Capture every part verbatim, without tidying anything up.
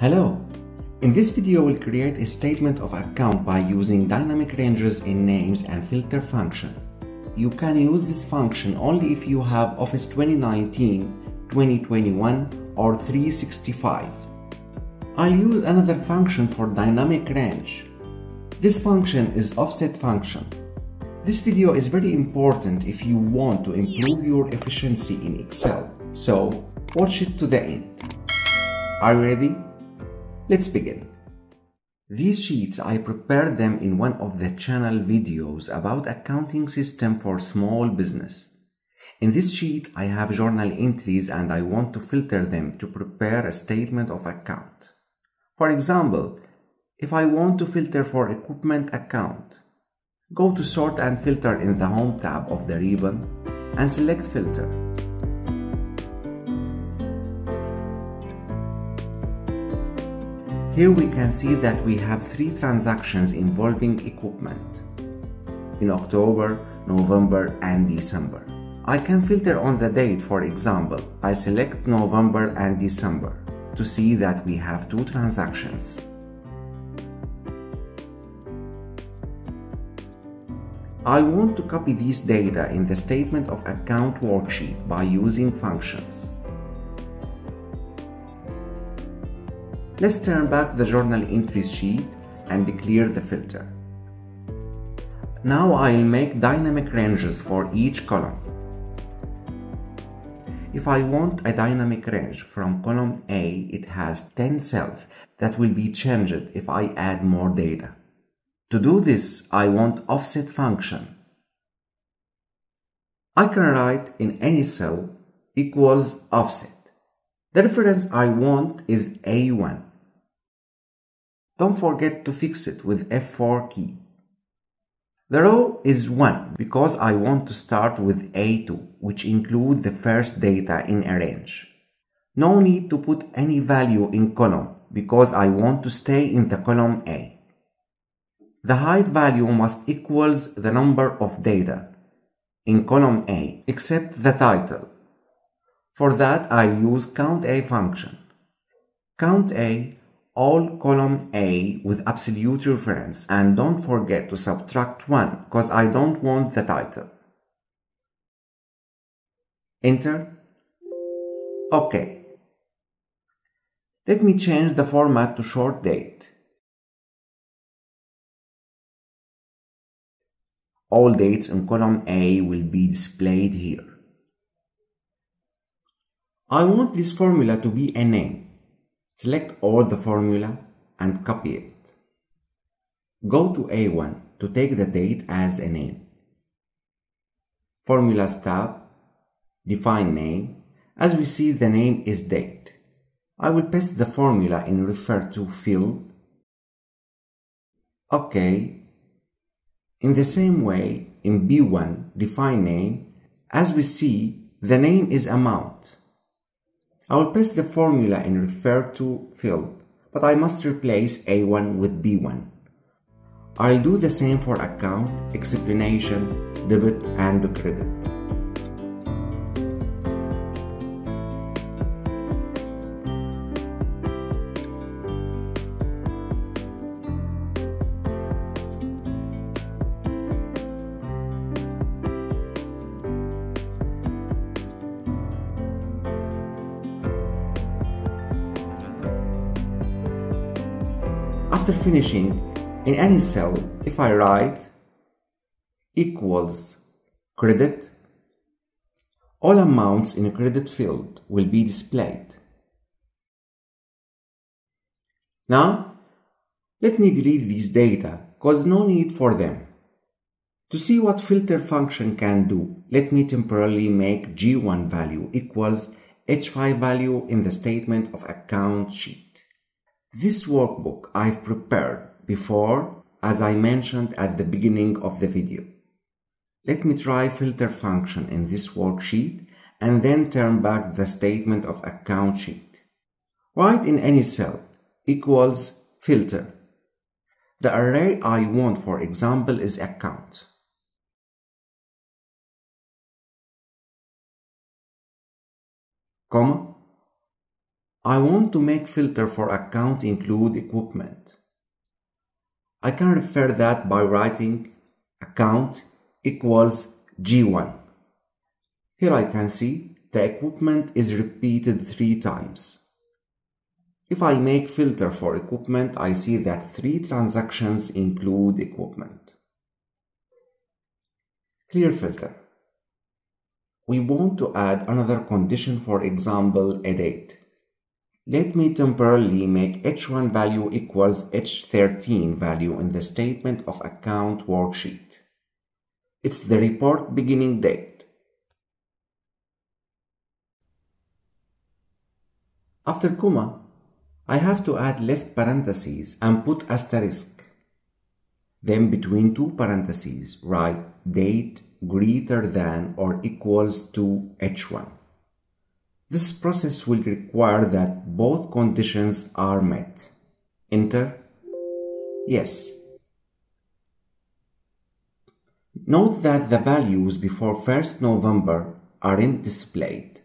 Hello! In this video, we'll create a statement of account by using dynamic ranges in names and filter function. You can use this function only if you have Office twenty nineteen, twenty twenty-one or three sixty-five. I'll use another function for dynamic range. This function is offset function. This video is very important if you want to improve your efficiency in Excel, so watch it to the end. Are you ready? Let's begin. These sheets, I prepared them in one of the channel videos about accounting system for small business. In this sheet, I have journal entries and I want to filter them to prepare a statement of account. For example, if I want to filter for equipment account, go to Sort and Filter in the Home tab of the ribbon and select Filter. Here we can see that we have three transactions involving equipment in October, November and December. I can filter on the date. For example, I select November and December to see that we have two transactions. I want to copy this data in the statement of account worksheet by using functions. Let's turn back the journal entries sheet and clear the filter. Now I'll make dynamic ranges for each column. If I want a dynamic range from column A, it has ten cells that will be changed if I add more data. To do this, I want offset function. I can write in any cell equals offset. The reference I want is A one. Don't forget to fix it with F four key. The row is one because I want to start with A two, which include the first data in a range. No need to put any value in column because I want to stay in the column A. The height value must equals the number of data in column A except the title. For that, I'll use COUNTA function. COUNTA all column A with absolute reference, and don't forget to subtract one because I don't want the title. Enter. OK. Let me change the format to short date. All dates in column A will be displayed here. I want this formula to be a name. Select all the formula and copy it. Go to A one to take the date as a name. Formulas tab, define name. As we see, the name is date. I will paste the formula in refer to field. OK. In the same way, in B one, define name. As we see, the name is amount. I will paste the formula in refer to field, but I must replace A one with B one. I'll do the same for account, explanation, debit and credit. After finishing, in any cell, if I write equals credit, all amounts in a credit field will be displayed. Now, let me delete these data because no need for them. To see what filter function can do, let me temporarily make G one value equals H five value in the statement of account sheet. This workbook I've prepared before, as I mentioned at the beginning of the video. Let me try filter function in this worksheet and then turn back the statement of account sheet. Write in any cell equals filter. The array I want, for example, is account. Comma. I want to make filter for account include equipment. I can refer that by writing account equals G one. Here I can see the equipment is repeated three times. If I make filter for equipment, I see that three transactions include equipment. Clear filter. We want to add another condition, for example, a date. Let me temporarily make H one value equals H thirteen value in the statement of account worksheet. It's the report beginning date. After comma, I have to add left parentheses and put asterisk. Then between two parentheses, write date greater than or equals to H one. This process will require that both conditions are met. Enter. Yes. Note that the values before first November aren't displayed.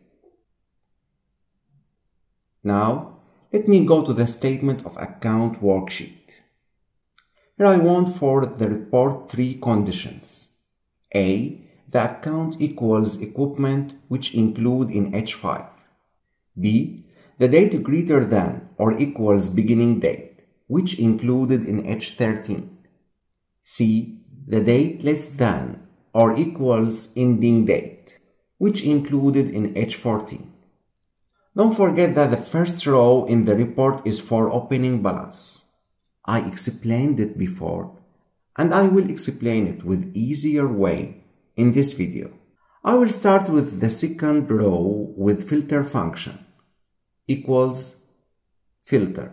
Now, let me go to the statement of account worksheet. Here I want for the report three conditions. A. The account equals equipment which include in H five. B. The date greater than or equals beginning date which included in H thirteen. C. The date less than or equals ending date which included in H fourteen. Don't forget that the first row in the report is for opening balance. I explained it before, and I will explain it with easier way in this video. I will start with the second row with filter function equals filter.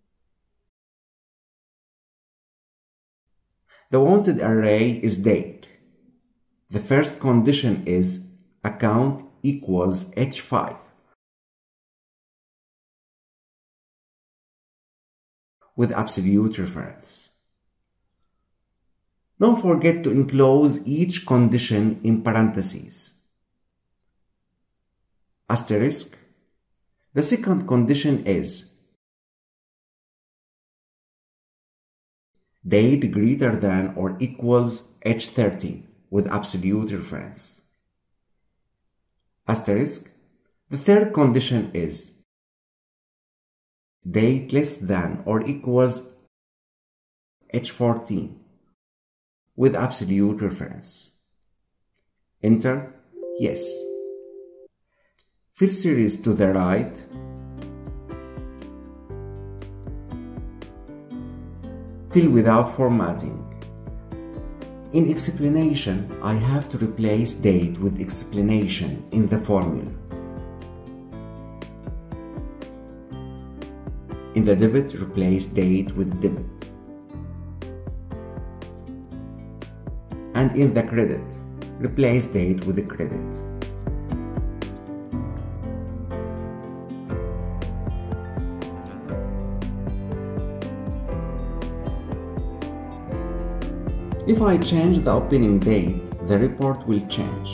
The wanted array is date. The first condition is account equals H five. With absolute reference. Don't forget to enclose each condition in parentheses. Asterisk. The second condition is date greater than or equals H thirteen with absolute reference. Asterisk. The third condition is date less than or equals H fourteen with absolute reference. Enter. Yes. Fill series to the right. Fill without formatting. In explanation, I have to replace date with explanation in the formula. In the debit, replace date with debit. And in the credit, replace date with the credit. If I change the opening date, the report will change.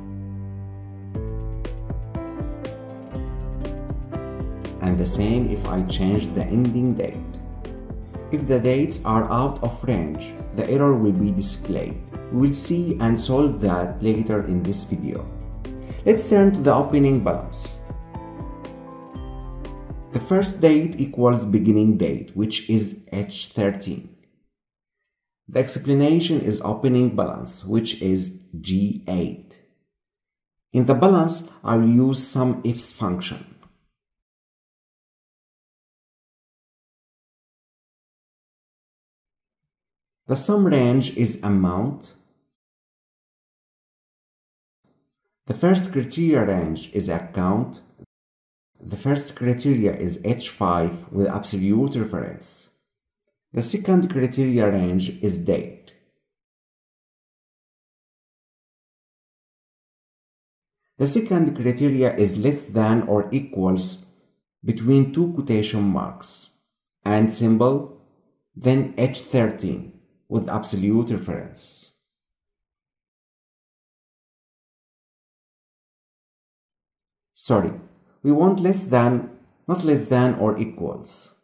And the same if I change the ending date. If the dates are out of range, the error will be displayed. We will see and solve that later in this video. Let's turn to the opening balance. The first date equals beginning date, which is H thirteen. The explanation is opening balance, which is G eight. In the balance, I will use sum ifs function. The sum range is amount. The first criteria range is account. The first criteria is H five with absolute reference. The second criteria range is date. The second criteria is less than or equals between two quotation marks and symbol, then H thirteen with absolute reference. Sorry, we want less than not less than or equals.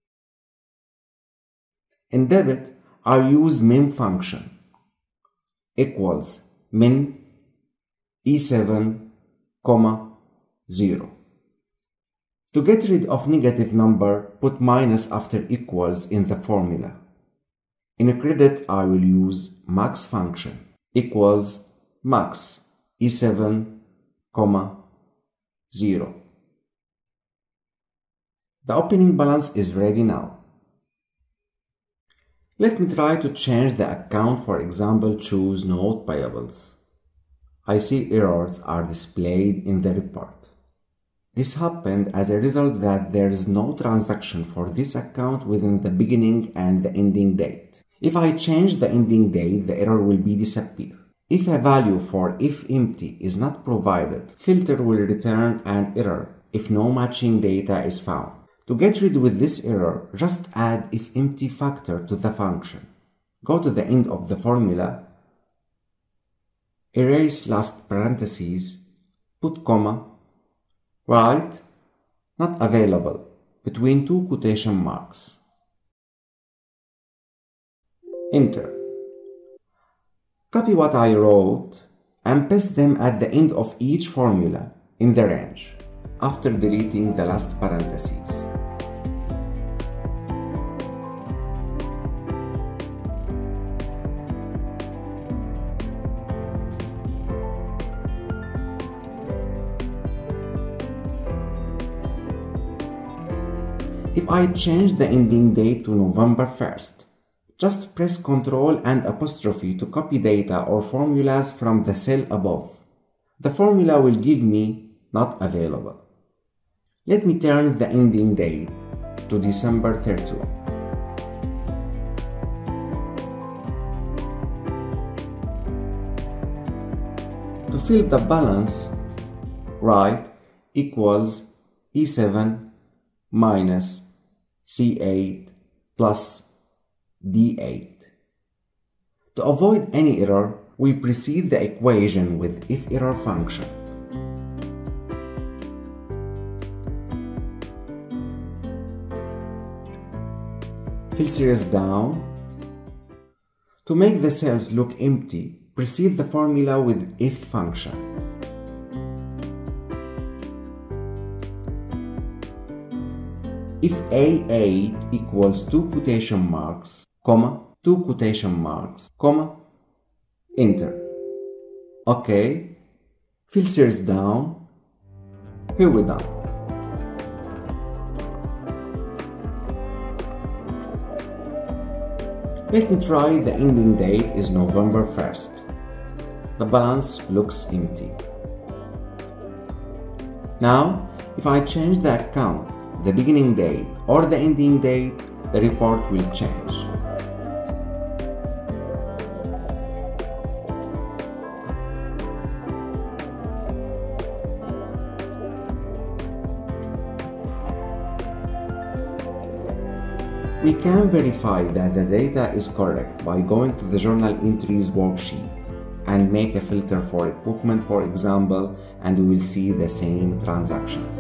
In debit, I use min function equals min E seven, zero. To get rid of negative number, put minus after equals in the formula. In credit, I will use max function equals max E seven, zero. The opening balance is ready now. Let me try to change the account. For example, choose note payables. I see errors are displayed in the report. This happened as a result that there is no transaction for this account within the beginning and the ending date. If I change the ending date, the error will be disappear. If a value for if empty is not provided, filter will return an error if no matching data is found. To get rid with this error, just add if empty factor to the function. Go to the end of the formula, erase last parentheses, put comma, write not available between two quotation marks. Enter. Copy what I wrote and paste them at the end of each formula in the range after deleting the last parentheses. If I change the ending date to November first, just press Ctrl and apostrophe to copy data or formulas from the cell above. The formula will give me not available. Let me turn the ending date to December thirty-first. To fill the balance, write equals E seven minus C eight plus D eight. To avoid any error, we precede the equation with if error function. Fill series down. To make the cells look empty, precede the formula with if function. If A eight equals two quotation marks, comma, two quotation marks, comma, enter. OK. Fill series down. Here we're done. Let me try the ending date is November first. The balance looks empty. Now, if I change the account, the beginning date or the ending date, the report will change. We can verify that the data is correct by going to the journal entries worksheet and make a filter for equipment, for example, and we will see the same transactions.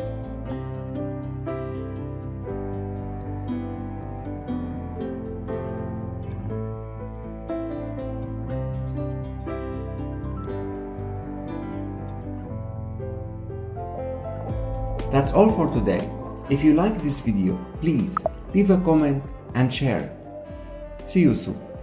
That's all for today. If you like this video, please leave a comment and share it. See you soon.